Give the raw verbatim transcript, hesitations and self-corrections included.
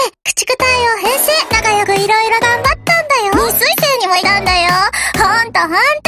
駆逐隊を編成、仲良くいろいろ頑張ったんだよ。二水星にもいたんだよ。ほんとほんと。